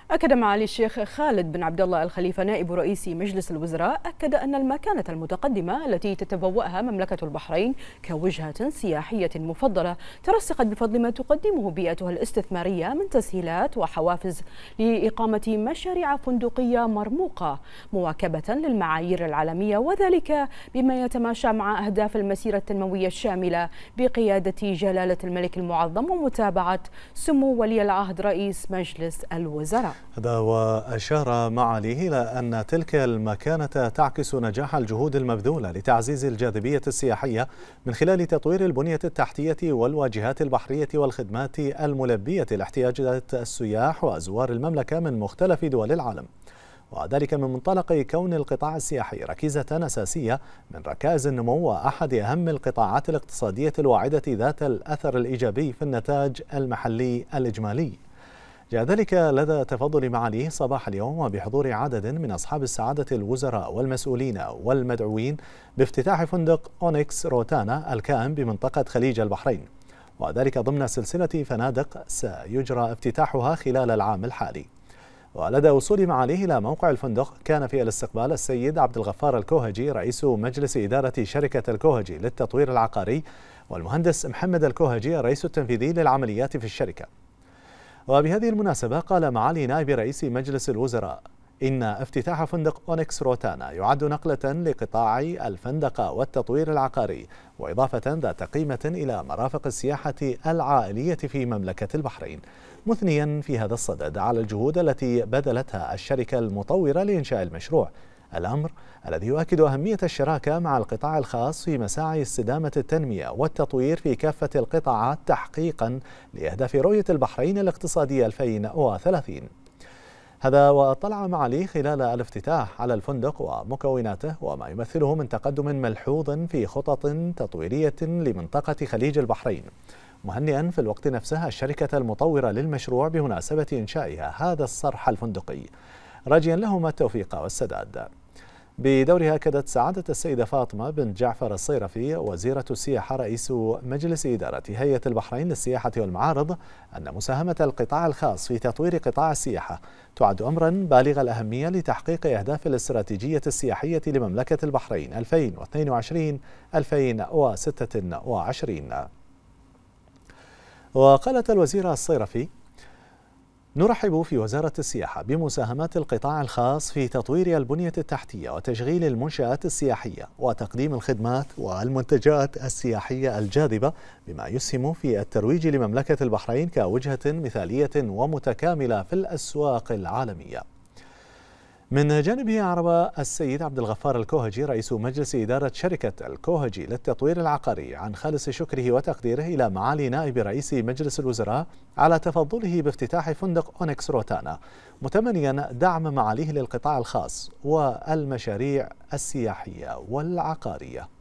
أكد معالي الشيخ خالد بن عبد الله الخليفة نائب رئيس مجلس الوزراء أن المكانة المتقدمة التي تتبوأها مملكة البحرين كوجهة سياحية مفضلة ترسخت بفضل ما تقدمه بيئتها الاستثمارية من تسهيلات وحوافز لإقامة مشاريع فندقية مرموقة مواكبة للمعايير العالمية، وذلك بما يتماشى مع أهداف المسيرة التنموية الشاملة بقيادة جلالة الملك المعظم ومتابعة سمو ولي العهد رئيس مجلس الوزراء. هذا وأشار معاليه إلى أن تلك المكانة تعكس نجاح الجهود المبذولة لتعزيز الجاذبية السياحية من خلال تطوير البنية التحتية والواجهات البحرية والخدمات الملبية لاحتياجات السياح وأزوار المملكة من مختلف دول العالم، وذلك من منطلق كون القطاع السياحي ركيزة أساسية من ركائز النمو وأحد أهم القطاعات الاقتصادية الواعدة ذات الأثر الإيجابي في النتاج المحلي الإجمالي. جاء ذلك لدى تفضل معاليه صباح اليوم وبحضور عدد من أصحاب السعادة الوزراء والمسؤولين والمدعوين بافتتاح فندق أونكس روتانا الكائن بمنطقة خليج البحرين، وذلك ضمن سلسلة فنادق سيجرى افتتاحها خلال العام الحالي. ولدى وصول معاليه إلى موقع الفندق كان في الاستقبال السيد عبد الغفار الكوهجي رئيس مجلس إدارة شركة الكوهجي للتطوير العقاري، والمهندس محمد الكوهجي الرئيس التنفيذي للعمليات في الشركة. وبهذه المناسبة قال معالي نائب رئيس مجلس الوزراء إن افتتاح فندق أونكس روتانا يعد نقلة لقطاع الفندقة والتطوير العقاري، وإضافة ذات قيمة إلى مرافق السياحة العائلية في مملكة البحرين، مثنيا في هذا الصدد على الجهود التي بذلتها الشركة المطورة لإنشاء المشروع، الأمر الذي يؤكد أهمية الشراكة مع القطاع الخاص في مساعي استدامة التنمية والتطوير في كافة القطاعات تحقيقا لأهداف رؤية البحرين الاقتصادية 2030. هذا واطلع معاليه خلال الافتتاح على الفندق ومكوناته وما يمثله من تقدم ملحوظ في خطط تطويرية لمنطقة خليج البحرين، مهنئا في الوقت نفسه الشركة المطورة للمشروع بمناسبة إنشائها هذا الصرح الفندقي، راجيا لهم التوفيق والسداد. بدورها أكدت سعادة السيدة فاطمة بنت جعفر الصيرفي وزيرة السياحة رئيس مجلس إدارة هيئة البحرين للسياحة والمعارض أن مساهمة القطاع الخاص في تطوير قطاع السياحة تعد أمرا بالغ الأهمية لتحقيق أهداف الاستراتيجية السياحية لمملكة البحرين 2022-2026. وقالت الوزيرة الصيرفي: نرحب في وزارة السياحة بمساهمات القطاع الخاص في تطوير البنية التحتية وتشغيل المنشآت السياحية وتقديم الخدمات والمنتجات السياحية الجاذبة، بما يسهم في الترويج لمملكة البحرين كوجهة مثالية ومتكاملة في الأسواق العالمية. من جانبه أعرب السيد عبد الغفار الكوهجي رئيس مجلس إدارة شركة الكوهجي للتطوير العقاري عن خالص شكره وتقديره إلى معالي نائب رئيس مجلس الوزراء على تفضله بافتتاح فندق أونكس روتانا، متمنيا دعم معاليه للقطاع الخاص والمشاريع السياحية والعقارية.